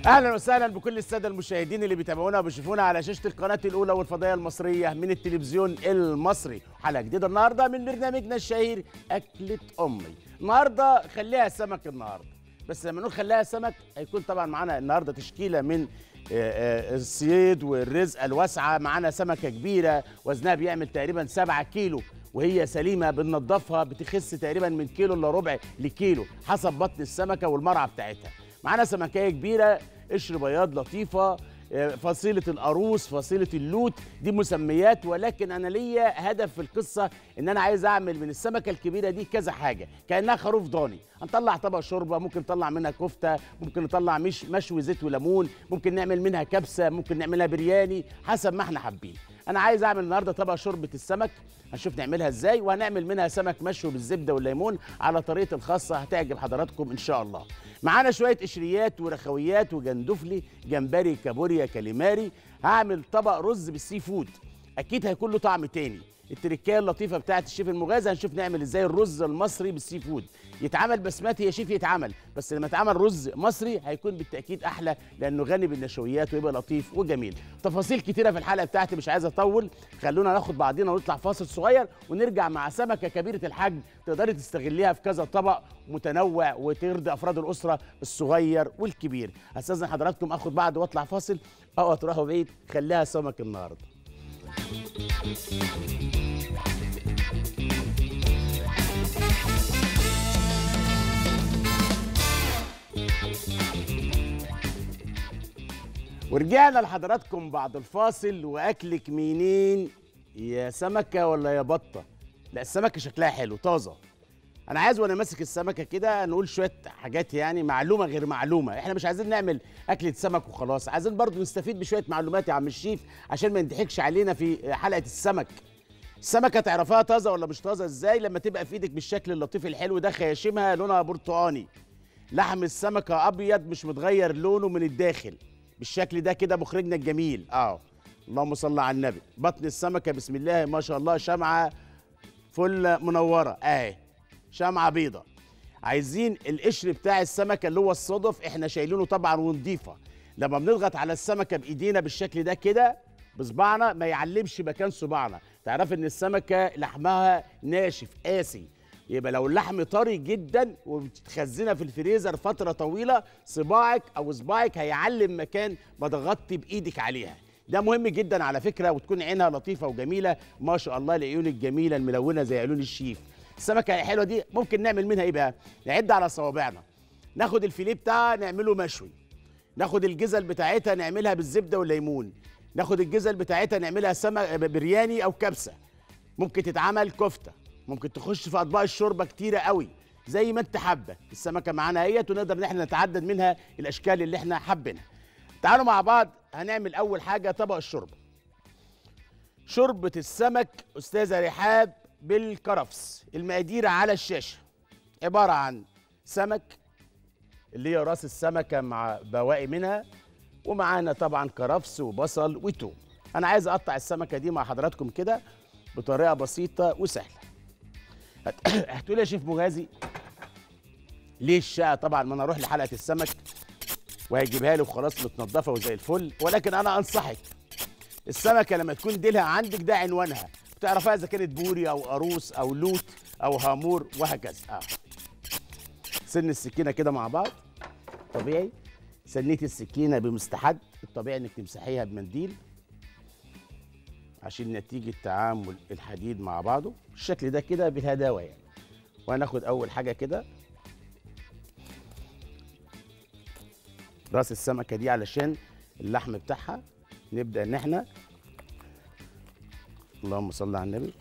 اهلا وسهلا بكل الساده المشاهدين اللي بيتابعونا وبيشوفونا على شاشه القناه الاولى والفضائيه المصريه من التلفزيون المصري. حلقه جديده النهارده من برنامجنا الشهير اكله امي. النهارده خليها سمك النهارده، بس لما نقول خليها سمك هيكون طبعا معانا النهارده تشكيله من الصيد والرزقه الواسعه. معانا سمكه كبيره وزنها بيعمل تقريبا 7 كيلو، وهي سليمه بننضفها بتخس تقريبا من كيلو الا ربع لكيلو حسب بطن السمكه والمرعى بتاعتها. معانا سمكيه كبيره قشر بياض لطيفه، فصيله القاروص، فصيله اللوت، دي مسميات، ولكن انا ليا هدف في القصه ان انا عايز اعمل من السمكه الكبيره دي كذا حاجه كانها خروف ضاني. هنطلع طبق شوربه، ممكن نطلع منها كفته، ممكن نطلع مشوي زيت وليمون، ممكن نعمل منها كبسه، ممكن نعملها برياني حسب ما احنا حابين. انا عايز اعمل النهارده طبق شوربه السمك، هنشوف نعملها ازاي، وهنعمل منها سمك مشوي بالزبده والليمون على طريقتي الخاصه هتعجب حضراتكم ان شاء الله. معانا شويه قشريات ورخويات وجندفلي، جمبري، كابوريا، كاليماري. هعمل طبق رز بالسي فود، اكيد هيكون له طعم تاني. التركيه اللطيفه بتاعت الشيف المغازي هنشوف نعمل ازاي الرز المصري بالسي فود. يتعمل بسمتي يا شيف يتعمل، بس لما يتعمل رز مصري هيكون بالتاكيد احلى لانه غني بالنشويات ويبقى لطيف وجميل. تفاصيل كتيره في الحلقه بتاعتي مش عايز اطول، خلونا ناخد بعضينا ونطلع فاصل صغير ونرجع مع سمكه كبيره الحجم تقدري تستغليها في كذا طبق متنوع وترضي افراد الاسره الصغير والكبير. استاذن حضراتكم اخد بعض واطلع فاصل او تروحوا بعيد، خليها سمك النهارده. ورجعنا لحضراتكم بعد الفاصل. واكلك منين يا سمكه ولا يا بطه؟ لا السمكه شكلها حلو طازه. انا عايز وانا ماسك السمكه كده نقول شويه حاجات، يعني معلومه غير معلومه. احنا مش عايزين نعمل اكله سمك وخلاص، عايزين برضو نستفيد بشويه معلومات يا عم الشيف عشان ما نضحكش علينا في حلقه السمك. السمكه تعرفها طازه ولا مش طازه ازاي؟ لما تبقى في ايدك بالشكل اللطيف الحلو ده، خياشيمها لونها برتقاني، لحم السمكه ابيض مش متغير لونه من الداخل بالشكل ده كده، مخرجنا الجميل اللهم صل على النبي. بطن السمكه بسم الله ما شاء الله شمعه فل منوره شمعه بيضه. عايزين القشر بتاع السمكه اللي هو الصدف احنا شايلينه طبعا ونضيفه. لما بنضغط على السمكه بايدينا بالشكل ده كده بصبعنا ما يعلمش مكان صباعنا، تعرف ان السمكه لحمها ناشف قاسي. يبقى لو اللحم طري جدا وبتخزنها في الفريزر فتره طويله، صباعك او صباعك هيعلم مكان ما ضغطتي بايدك عليها. ده مهم جدا على فكره، وتكون عينها لطيفه وجميله ما شاء الله، العيون الجميله الملونه زي عيون الشيف. السمكه الحلوه دي ممكن نعمل منها ايه بقى؟ نعد على صوابعنا، ناخد الفيليه بتاعها نعمله مشوي، ناخد الجزل بتاعتها نعملها بالزبده والليمون، ناخد الجزل بتاعتها نعملها سمك برياني او كبسه، ممكن تتعمل كفته، ممكن تخش في اطباق الشوربه كتيره قوي زي ما انت حابه. السمكه معانا اهيت ونقدر ان احنا نتعدد منها الاشكال اللي احنا حابينها. تعالوا مع بعض هنعمل اول حاجه طبق الشوربه. شوربه السمك استاذه رحاب بالكرفس. المقادير على الشاشه، عباره عن سمك اللي هي راس السمكه مع بواقي منها، ومعانا طبعا كرفس وبصل وتوم. انا عايز اقطع السمكه دي مع حضراتكم كده بطريقه بسيطه وسهله. هتقول يا شيف مغازي ليه الشقه؟ طبعا ما انا اروح لحلقه السمك وهيجيبها لي وخلاص متنضفه وزي الفل، ولكن انا انصحك السمكه لما تكون ديلها عندك ده عنوانها، بتعرفها اذا كانت بوري او قاروص او لوت او هامور وهكذا. سن السكينه كده مع بعض طبيعي، سنيه السكينه بمستحد، الطبيعي انك تمسحيها بمنديل عشان نتيجه تعامل الحديد مع بعضه بالشكل ده كده بالهداوه يعني. وهناخد اول حاجه كده راس السمكه دي علشان اللحم بتاعها، نبدا ان احنا اللهم صل على النبي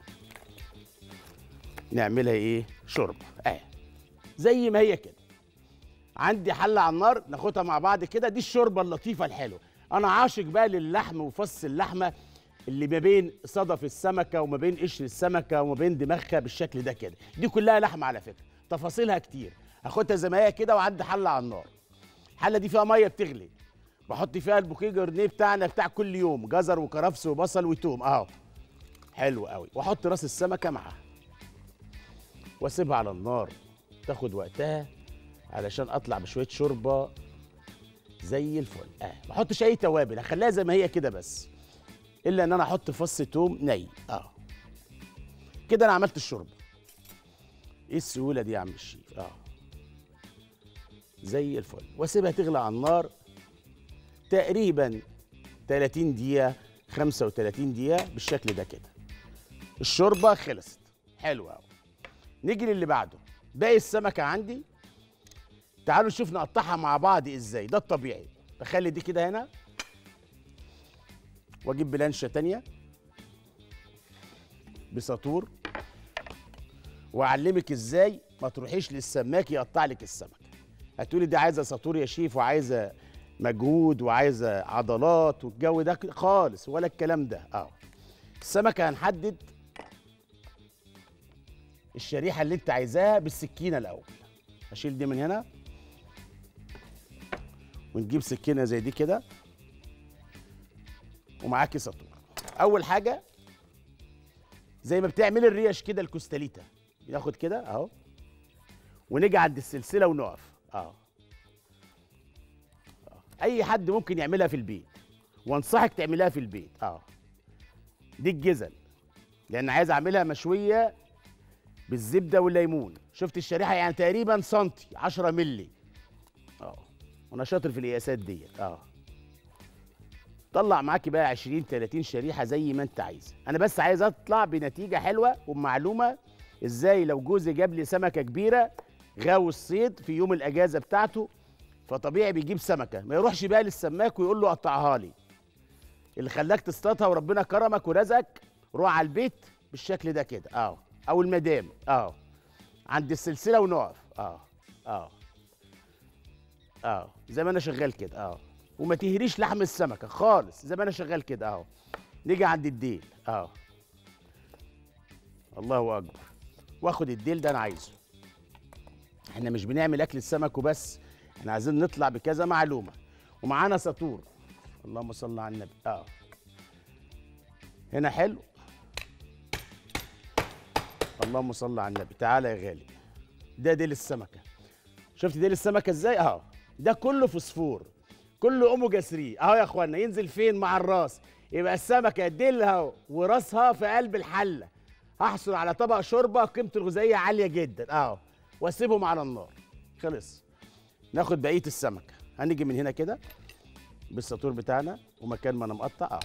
نعملها ايه؟ شوربه زي ما هي كده. عندي حله على النار ناخدها مع بعض كده، دي الشوربه اللطيفه الحلوه. انا عاشق بقى للحم وفص اللحمه اللي ما بين صدف السمكه وما بين قشر السمكه وما بين دماغها بالشكل ده كده. دي كلها لحمه على فكره، تفاصيلها كتير. هاخدها زي ما هي كده وعندي حله على النار. الحله دي فيها ميه بتغلي، بحط فيها البوكيه جرنيه بتاعنا بتاع كل يوم، جزر وكرفس وبصل وتوم حلو قوي. واحط راس السمكه معاها واسيبها على النار تاخد وقتها علشان اطلع بشويه شوربه زي الفل. ما احطش اي توابل، هخليها زي ما هي كده بس، الا ان انا احط فص توم ني. كده انا عملت الشوربه. ايه السهوله دي يا عم الشيف؟ زي الفل. واسيبها تغلى على النار تقريبا 30 دقيقه 35 دقيقه بالشكل ده كده. الشوربه خلصت. حلوه قوي. نيجي للي بعده. باقي السمكه عندي، تعالوا نشوف نقطعها مع بعض ازاي. ده الطبيعي. بخلي دي كده هنا، واجيب بلانشه تانيه بساطور، واعلمك ازاي ما تروحيش للسماك يقطع لك السمك. هتقولي دي عايزه ساطور يا شيف، وعايزه مجهود، وعايزه عضلات والجو ده خالص، ولا الكلام ده. السمكه هنحدد الشريحه اللي انت عايزاها بالسكينه الاول. هشيل دي من هنا، ونجيب سكينه زي دي كده، ومعاكي ساطور. اول حاجه زي ما بتعملي الريش كده الكوستاليتا، بناخد كده اهو، ونيجي عند السلسله ونقف. اي حد ممكن يعملها في البيت، وانصحك تعملها في البيت. دي الجزل، لان عايز اعملها مشويه بالزبده والليمون. شفت الشريحه يعني تقريبا سنتي 10 مللي. وانا شاطر في القياسات ديت. طلع معاكي بقى 20 30 شريحه زي ما انت عايز. انا بس عايز اطلع بنتيجه حلوه وبمعلومه ازاي لو جوزي جاب لي سمكه كبيره غاوي الصيد في يوم الاجازه بتاعته، فطبيعي بيجيب سمكه، ما يروحش بقى للسماك ويقول له قطعها لي. اللي خلاك تصطادها وربنا كرمك ورزقك، روح على البيت بالشكل ده كده. او المدام عند السلسله ونقف. زي ما انا شغال كده. وما تهريش لحم السمكه خالص، زي ما انا شغال كده. نيجي عند الديل. الله اكبر. واخد الديل ده انا عايزه. احنا مش بنعمل اكل السمك وبس، احنا عايزين نطلع بكذا معلومه. ومعانا ساطور. اللهم صل على النبي. هنا حلو. اللهم صل على النبي. تعالى يا غالي. ده ديل السمكه. شفت ديل السمكه ازاي؟ ده كله فوسفور، كله اوميجا 3. يا اخوانا، ينزل فين؟ مع الراس. يبقى السمكه ديلها وراسها في قلب الحله. هحصل على طبق شوربه قيمته الغذائيه عاليه جدا. واسيبهم على النار. خلص. ناخد بقيه السمكه. هنيجي من هنا كده بالساطور بتاعنا، ومكان ما انا مقطع.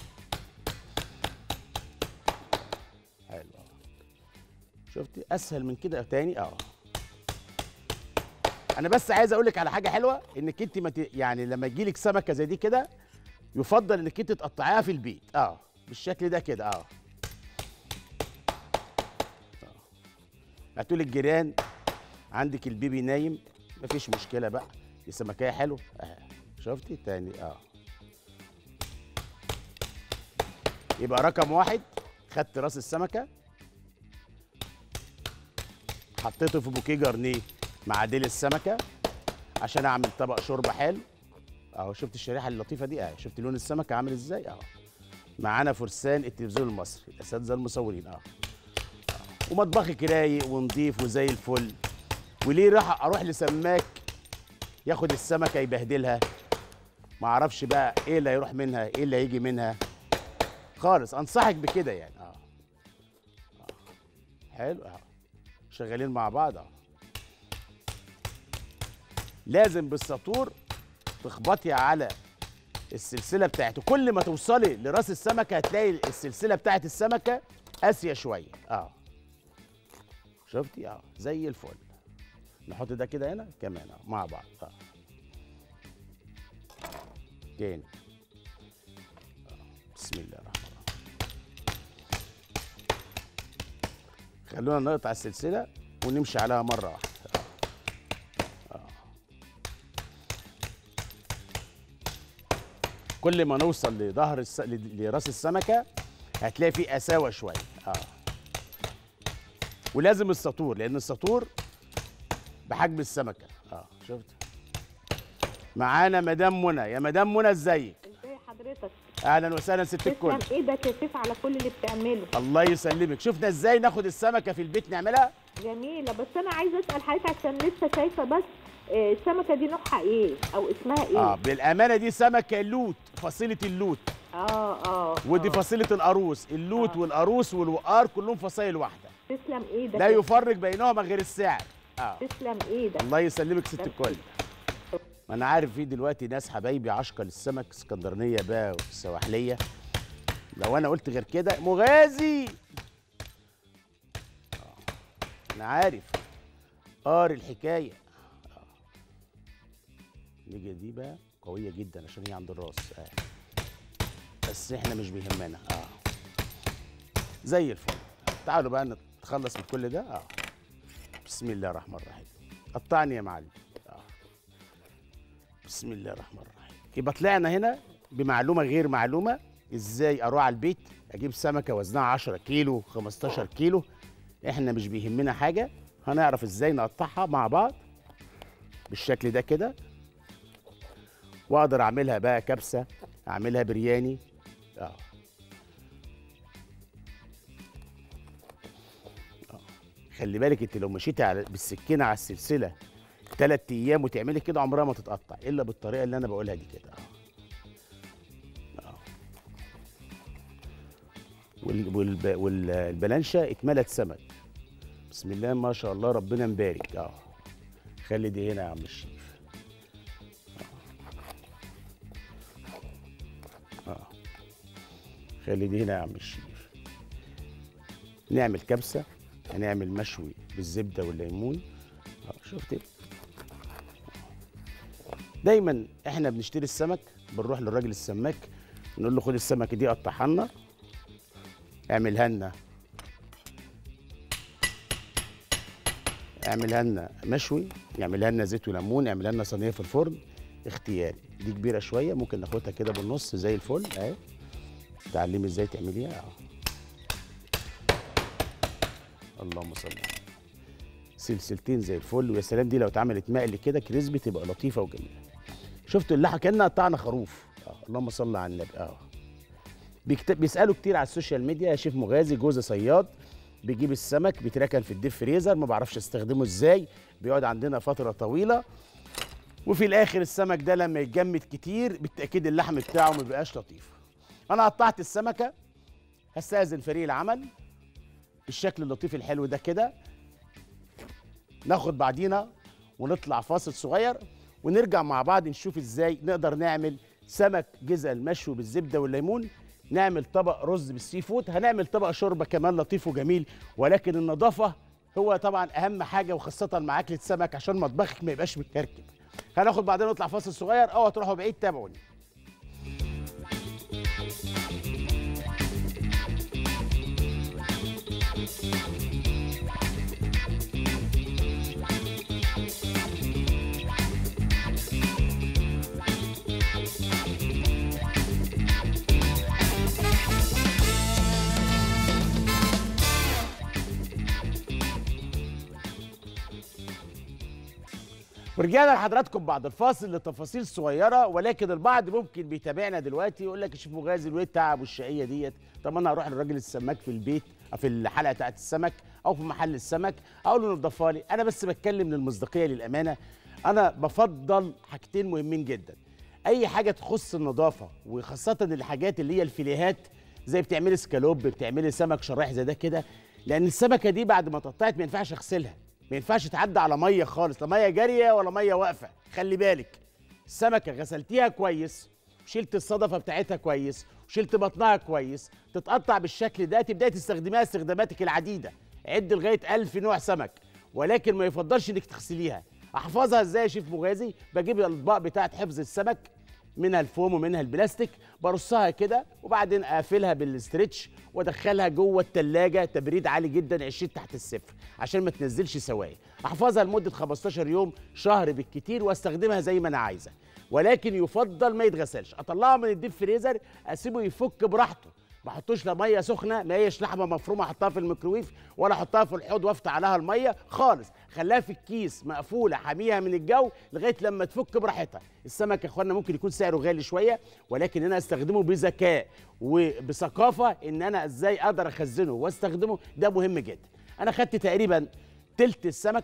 حلو. شفتي اسهل من كده تاني؟ انا بس عايز اقول لك على حاجه حلوه، انك انت يعني لما يجي لك سمكه زي دي كده، يفضل انك انت تقطعيها في البيت. بالشكل ده كده. هتقول الجيران عندك البيبي نايم، مفيش مشكله بقى، دي سمكيه حلوه. شفتي تاني؟ يبقى رقم واحد، خدت راس السمكه، حطيته في بوكيه جرنيه مع ديل السمكه عشان اعمل طبق شوربه حلو. شفت الشريحه اللطيفه دي؟ شفت لون السمكه عامل ازاي؟ معانا فرسان التلفزيون المصري، الاساتذه المصورين. ومطبخك رايق ونضيف وزي الفل. وليه راح اروح لسماك ياخد السمكه يبهدلها؟ ما اعرفش بقى ايه اللي هيروح منها، ايه اللي هيجي منها خالص. انصحك بكده يعني. حلو. شغالين مع بعض. لازم بالساطور تخبطي على السلسله بتاعته. كل ما توصلي لراس السمكه هتلاقي السلسله بتاعت السمكه قاسيه شويه. شفتي؟ زي الفل. نحط ده كده هنا كمان مع بعض. تاني. بسم الله الرحمن الرحيم. خلونا نقطع السلسله ونمشي عليها مره واحده. كل ما نوصل لظهر لراس السمكه هتلاقي فيه قساوه شويه. ولازم الساطور، لان الساطور بحجم السمكه. شفت؟ معانا مدام منى. يا مدام منى ازيك؟ ازي حضرتك؟ اهلا وسهلا ست الكل. تسلم ايدك يا شيف على كل اللي بتعمله. الله يسلمك. شفنا ازاي ناخد السمكه في البيت نعملها؟ جميله. بس انا عايزه اسال حضرتك عشان لسه شايفه بس السمكه دي نوعها ايه او اسمها ايه؟ بالامانه دي سمكه لوت، فصيله اللوت. ودي فصيله القاروص، اللوت والقاروص والوقار كلهم فصائل واحده. تسلم ايدك. لا يفرق بينهما غير السعر. تسلم ايدك. الله يسلمك ست الكل. ما انا عارف في دلوقتي ناس حبايبي عشقه للسمك، اسكندرانيه بقى والسواحليه. لو انا قلت غير كده مغازي. انا عارف قار الحكايه. نيجي دي بقى قويه جدا عشان هي عند الراس. بس احنا مش بيهمنا. زي الفل. تعالوا بقى نتخلص من كل ده. بسم الله الرحمن الرحيم. قطعني يا معلم. بسم الله الرحمن الرحيم. يبقى طلعنا هنا بمعلومه غير معلومه. ازاي اروح على البيت اجيب سمكه وزنها 10 كيلو 15 كيلو. احنا مش بيهمنا حاجه. هنعرف ازاي نقطعها مع بعض بالشكل ده كده، واقدر اعملها بقى كبسه، اعملها برياني. خلي بالك انت لو مشيتي بالسكينه على السلسله 3 ايام وتعملي كده عمرها ما تتقطع الا بالطريقه اللي انا بقولها دي كده. والبلانشه اتملت سمك. بسم الله ما شاء الله ربنا مبارك. خلي دي هنا يا عم الشيف. خلي دي هنا يا عم الشيف. نعمل كبسه، هنعمل مشوي بالزبده والليمون. شفتي؟ دايما احنا بنشتري السمك بنروح للراجل السماك نقول له خد السمكه دي قطعها لنا، اعملها لنا مشوي، يعملها لنا زيت وليمون، يعملها لنا صينيه في الفرن. اختياري. دي كبيره شويه ممكن ناخدها كده بالنص زي الفل اهي. تعلمي ازاي تعمليها. اللهم صل. سلسلتين زي الفل. ويا سلام دي لو اتعملت مقلي كده كريسبي تبقى لطيفه وجميله. شفتوا اللحمه كانها قطعنا خروف. اللهم صل على النبي. بيسالوا كتير على السوشيال ميديا يا شيف مغازي جوز صياد بيجيب السمك بيتركن في الديب فريزر ما بعرفش استخدمه ازاي، بيقعد عندنا فتره طويله وفي الاخر السمك ده لما يتجمد كتير بالتاكيد اللحم بتاعه ما بيبقاش لطيف. انا قطعت السمكه، هستاذن فريق العمل بالشكل اللطيف الحلو ده كده. ناخد بعدينا ونطلع فاصل صغير ونرجع مع بعض نشوف ازاي نقدر نعمل سمك جزل مشوي بالزبده والليمون، نعمل طبق رز بالسي فود، هنعمل طبق شوربه كمان لطيف وجميل. ولكن النظافه هو طبعا اهم حاجه، وخاصه مع اكله سمك عشان مطبخك ما يبقاش متكركب. هناخد بعدين نطلع فاصل صغير. اوعوا تروحوا بعيد، تابعوني. ورجعنا لحضراتكم بعد الفاصل لتفاصيل صغيره، ولكن البعض ممكن بيتابعنا دلوقتي يقول لك يا شيف مغازي وايه التعب والشقيه ديت؟ طب انا هروح للراجل السماك في البيت في الحلقه بتاعت السمك او في محل السمك اقول له نضفها لي. انا بس بتكلم للمصداقيه للامانه. انا بفضل حاجتين مهمين جدا. اي حاجه تخص النظافه وخاصه الحاجات اللي هي الفيليهات زي بتعملي سكالوب، بتعملي سمك شرايح زي ده كده، لان السمكه دي بعد ما اتقطعت ما ينفعش اغسلها، ما ينفعش تعدي على ميه خالص، لا ميه جاريه ولا ميه واقفه. خلي بالك السمكه غسلتيها كويس وشلت الصدفه بتاعتها كويس وشلت بطنها كويس، تتقطع بالشكل ده تبداي تستخدميها استخداماتك العديده. عد لغايه 1000 نوع سمك، ولكن ما يفضلش انك تغسليها. احفظها ازاي يا شيف مغازي؟ بجيب الاطباق بتاعت حفظ السمك، منها الفوم ومنها البلاستيك، برصها كده وبعدين اقفلها بالاسترتش وادخلها جوه التلاجة تبريد عالي جدا 20 تحت الصفر عشان ما تنزلش سوائل. احفظها لمده 15 يوم، شهر بالكتير، واستخدمها زي ما انا عايزه. ولكن يفضل ما يتغسلش. اطلعه من الديب فريزر اسيبه يفك براحته، ما احطوش لا ميه سخنه، ما هيش لحمه مفرومه احطها في الميكروويف ولا احطها في الحوض وافتح عليها الميه خالص. خليها في الكيس مقفوله حاميها من الجو لغايه لما تفك براحتها. السمك يا اخوانا ممكن يكون سعره غالي شويه، ولكن انا استخدمه بذكاء وبثقافه ان انا ازاي اقدر اخزنه واستخدمه. ده مهم جدا. انا خدت تقريبا تلت السمكه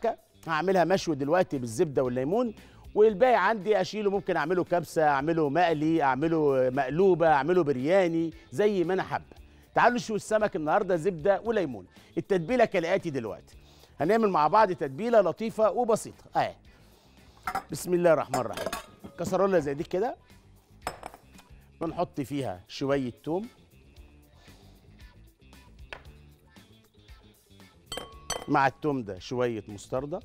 هعملها مشوي دلوقتي بالزبده والليمون، والباقي عندي اشيله، ممكن اعمله كبسه، اعمله مقلي، اعمله مقلوبه، اعمله برياني زي ما انا حابه. تعالوا نشوي السمك النهارده زبده وليمون. التتبيله كالاتي دلوقتي. هنعمل مع بعض تتبيله لطيفه وبسيطه اهي. بسم الله الرحمن الرحيم. كسرولة زي دي كده بنحط فيها شويه توم، مع التوم ده شويه مستردة،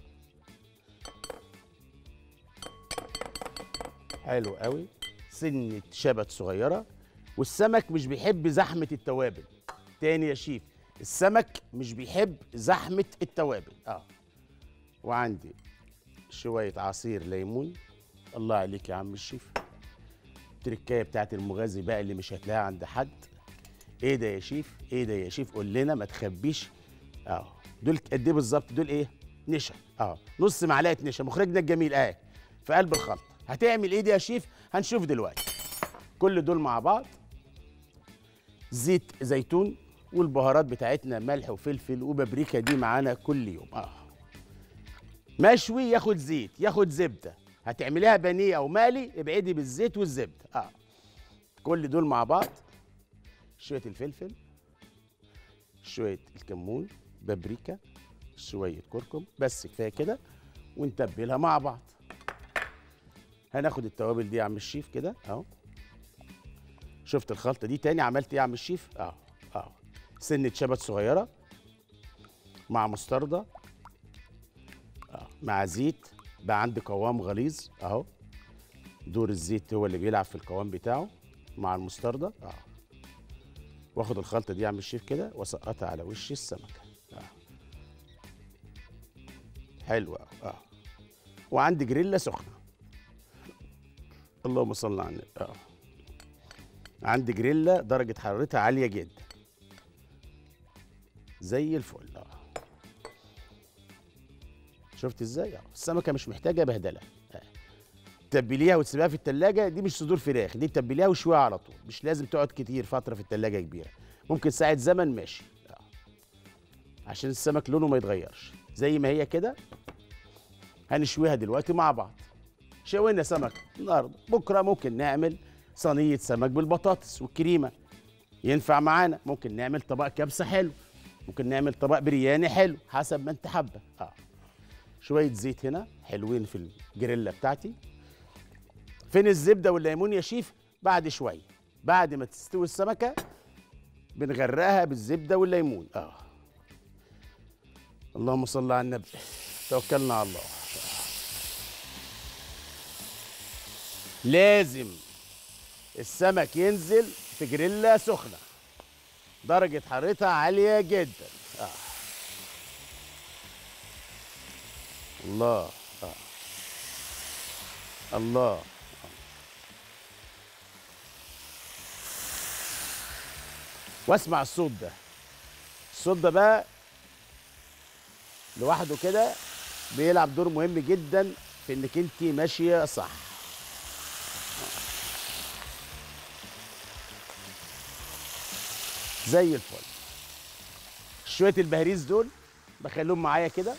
حلو قوي، سنه شبت صغيره. والسمك مش بيحب زحمه التوابل. تاني يا شيف، السمك مش بيحب زحمه التوابل. وعندي شويه عصير ليمون. الله عليك يا عم الشيف. التركايه بتاعت المغازي بقى اللي مش هتلاقيها عند حد. ايه ده يا شيف؟ ايه ده يا شيف؟ قول لنا ما تخبيش. دول قد ايه بالظبط؟ دول ايه؟ نشا. نص معلقه نشا، مخرجنا الجميل في قلب الخلطه. هتعمل ايه دي يا شيف؟ هنشوف دلوقتي. كل دول مع بعض، زيت زيتون، والبهارات بتاعتنا ملح وفلفل وبابريكا دي معانا كل يوم. مشوي ياخد زيت ياخد زبده. هتعمليها بانيه او مقلي، ابعدي بالزيت والزبده. كل دول مع بعض، شويه الفلفل، شويه الكمون، بابريكا، شويه كركم، بس كفايه كده، ونتبلها مع بعض. هناخد التوابل دي يا عم الشيف كده اهو. شفت الخلطه دي تاني عملت ايه يا عم الشيف؟ سنه شبت صغيره، مع مستردة، مع زيت، بقى عندي قوام غليظ اهو. دور الزيت هو اللي بيلعب في القوام بتاعه مع المستردة. واخد الخلطه دي يا عم الشيف كده واسقطها على وش السمكه. حلوه. وعندي جريلا سخنه. اللهم صل على النبي. عندي جريلا درجه حرارتها عاليه جدا زي الفل. شفت ازاي؟ السمكه مش محتاجه بهدله. تبليها وتسيبها في التلاجة. دي مش صدور فراخ، دي تبليها وشويها على طول. مش لازم تقعد كتير فتره في التلاجة كبيره، ممكن ساعه زمن ماشي. عشان السمك لونه ما يتغيرش زي ما هي كده. هنشويها دلوقتي مع بعض. شوينا سمك النهارده، بكره ممكن نعمل صينيه سمك بالبطاطس والكريمه، ينفع معانا. ممكن نعمل طبق كبسه حلو، ممكن نعمل طبق برياني حلو، حسب ما انت حابه. شويه زيت هنا حلوين في الجريلا بتاعتي. فين الزبده والليمون يا شيف؟ بعد شويه، بعد ما تستوي السمكه بنغرقها بالزبده والليمون. اللهم صل على النبي. توكلنا على الله. لازم السمك ينزل في جريلا سخنه درجه حرارتها عاليه جدا. الله. الله. واسمع الصوت ده. الصوت ده بقى لوحده كده بيلعب دور مهم جدا في انك انت ماشيه صح. زي الفل. شويه البهريز دول بخليهم معايا كده.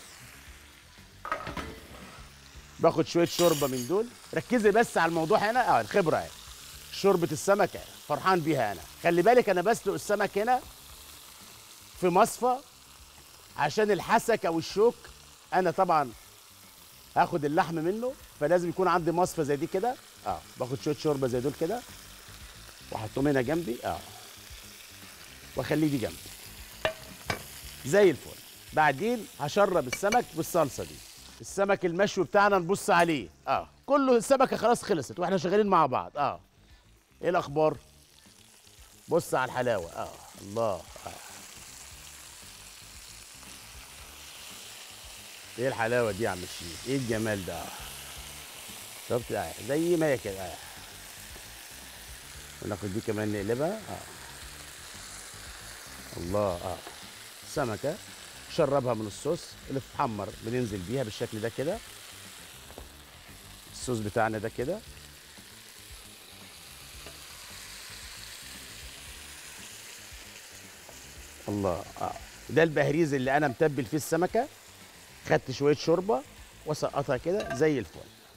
باخد شويه شوربه من دول. ركزي بس على الموضوع هنا. الخبره اهي. شوربه السمك اهي، فرحان بيها انا. خلي بالك انا بسلق السمك هنا في مصفى عشان الحسك او الشوك. انا طبعا هاخد اللحم منه، فلازم يكون عندي مصفى زي دي كده. باخد شويه شوربه زي دول كده واحطهم هنا جنبي. واخليه دي جنبي زي الفل. بعدين هشرب السمك بالصلصه دي. السمك المشوي بتاعنا نبص عليه. كله السمكه خلاص خلصت واحنا شغالين مع بعض. ايه الاخبار؟ بص على الحلاوه. الله. ايه الحلاوه دي يا عم الشيف؟ ايه الجمال ده؟ شفت؟ زي ما هي كده. وناخد دي كمان نقلبها. الله. السمكه شربها من الصوص اللي بتتحمر، بننزل بيها بالشكل ده كده. الصوص بتاعنا ده كده. الله. ده البهريز اللي انا متبل فيه السمكه. خدت شويه شوربه واسقطها كده زي الفل.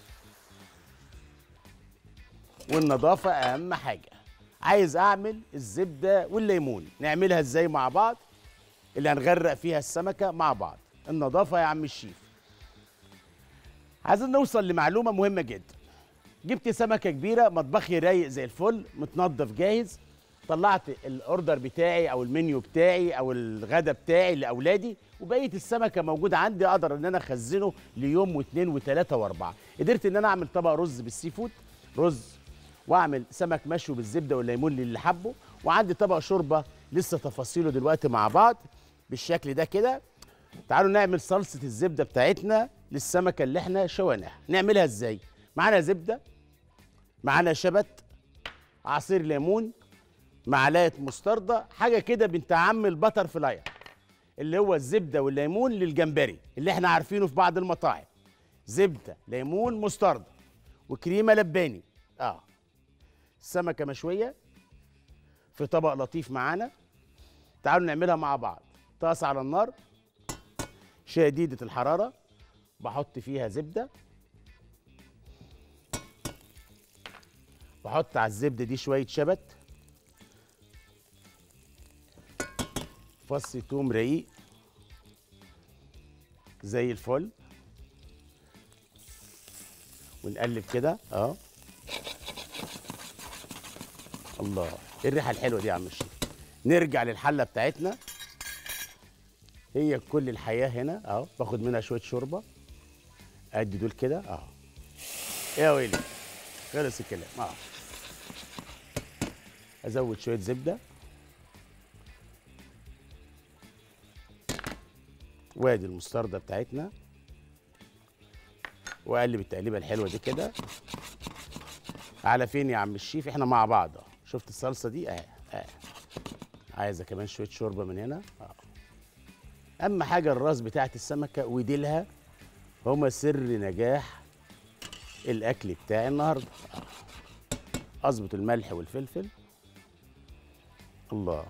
والنظافه اهم حاجه. عايز اعمل الزبده والليمون، نعملها ازاي مع بعض؟ اللي هنغرق فيها السمكه مع بعض. النظافه يا عم الشيف. عايزين نوصل لمعلومه مهمه جدا. جبت سمكه كبيره، مطبخي رايق زي الفل، متنضف جاهز. طلعت الاوردر بتاعي او المنيو بتاعي او الغدا بتاعي لاولادي، وبقيه السمكه موجوده عندي، اقدر ان انا اخزنه ليوم واثنين وثلاثه واربعه. قدرت ان انا اعمل طبق رز بالسي فود، رز، واعمل سمك مشوي بالزبده والليمون للي حبه، وعندي طبق شوربه لسه تفاصيله دلوقتي مع بعض بالشكل ده كده. تعالوا نعمل صلصه الزبده بتاعتنا للسمكه اللي احنا شويناها. نعملها ازاي؟ معانا زبده، معانا شبت، عصير ليمون، معلقه مستردة، حاجه كده بنت عم البتر فلاير، اللي هو الزبده والليمون للجمبري اللي احنا عارفينه في بعض المطاعم. زبده، ليمون، مستردة، وكريمه لباني. السمكه مشويه في طبق لطيف معانا. تعالوا نعملها مع بعض. طاسه على النار شديده الحراره، بحط فيها زبده، بحط على الزبده دي شويه شبت، فص توم رقيق زي الفل، ونقلب كده. الله، ايه الريحه الحلوه دي يا عم الشيخ. نرجع للحله بتاعتنا، هي كل الحياه هنا. باخد منها شويه شوربه، ادي دول كده. يا ويلي، خلص الكلام. ازود شويه زبده، وادي المستردة بتاعتنا، واقلب التقليبه الحلوه دي كده. على فين يا عم الشيف؟ احنا مع بعض. شفت الصلصه دي؟ عايزه كمان شويه شوربه من هنا. اهم حاجه الراس بتاعت السمكه وديلها هما سر نجاح الاكل بتاعي النهارده. اظبط الملح والفلفل. الله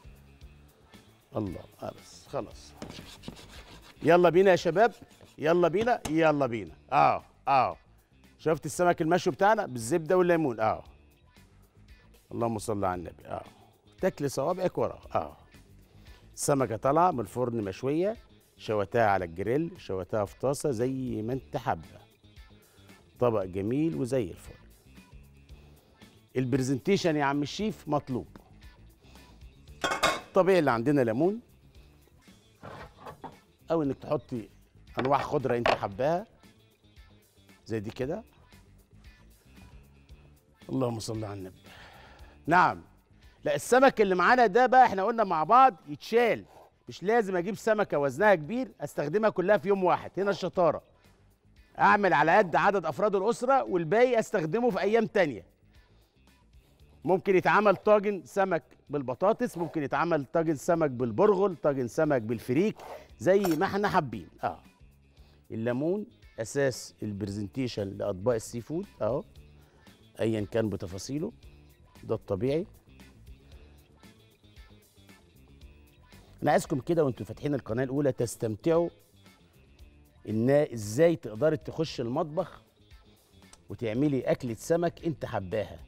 الله. بس خلاص، يلا بينا يا شباب، يلا بينا يلا بينا. شفت السمك المشوي بتاعنا بالزبده والليمون. اللهم صل على النبي. تاكل صوابعك وراه. السمكه طالعه من الفرن مشويه، شوتها على الجريل، شوتها في طاسه زي ما انت حابه. طبق جميل وزي الفل. البرزنتيشن يا عم الشيف مطلوب. طبيعي اللي عندنا ليمون، او انك تحطي انواع خضره انت حباها زي دي كده. اللهم صل على النبي. نعم. لا، السمك اللي معانا ده بقى احنا قلنا مع بعض يتشال، مش لازم اجيب سمكه وزنها كبير استخدمها كلها في يوم واحد. هنا الشطاره، اعمل على قد عدد افراد الاسره والباقي استخدمه في ايام تانية. ممكن يتعمل طاجن سمك بالبطاطس، ممكن يتعمل طاجن سمك بالبرغل، طاجن سمك بالفريك، زي ما احنا حابين. الليمون اساس البرزنتيشن لاطباق السي فود ايا كان بتفاصيله، ده الطبيعي. انا عايزكم كده وانتم فاتحين القناه الاولى تستمتعوا ان ازاي تقدري تخش المطبخ وتعملي اكله سمك انت حباها.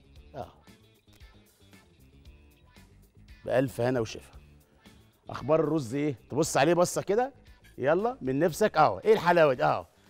بألف هنا وشفا. اخبار الرز ايه؟ تبص عليه بصه كده، يلا من نفسك. ايه الحلاوه دي؟